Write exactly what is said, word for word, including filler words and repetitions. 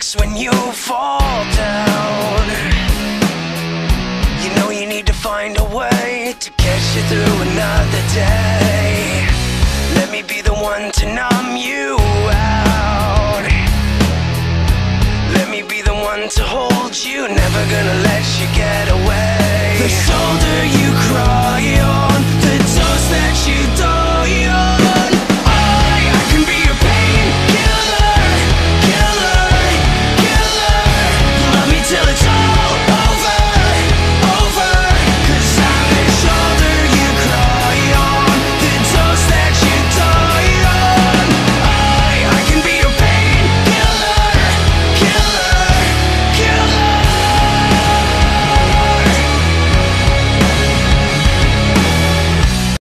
fix when you fall down. You know you need to find a way to get you through another day. Let me be the one to numb you out.